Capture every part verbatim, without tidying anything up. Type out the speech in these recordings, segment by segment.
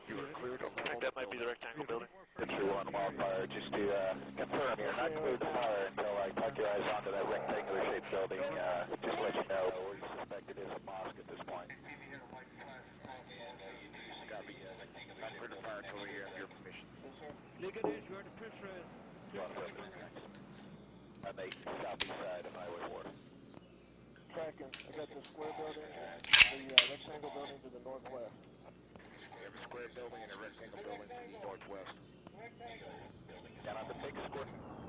You are cleared on the I think that might be the rectangle building. Picture one wildfire, just to uh, confirm you're not cleared the fire until I tuck your eyes onto that rectangular shaped building. Uh, just to let you know, we suspect it is a mosque at this point. Copy. Not cleared the fire until we have your permission. Negative, you are the pressure. On the southeast side of Highway four. Tracking. I got the square building, the uh, rectangle building to the northwest. We have a square building and a rectangle building to the northwest. Down on the big square.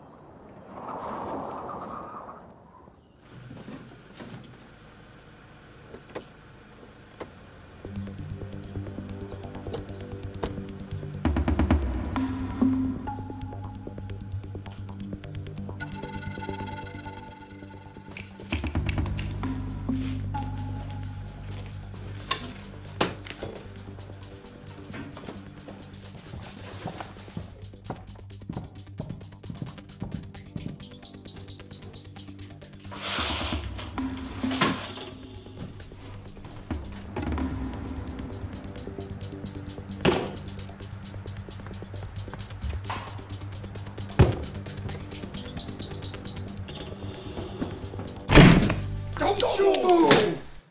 Don't you move!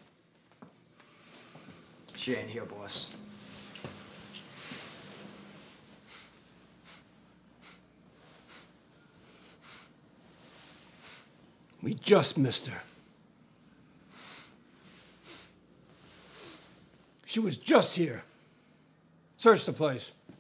She ain't here, boss. We just missed her. She was just here. Search the place.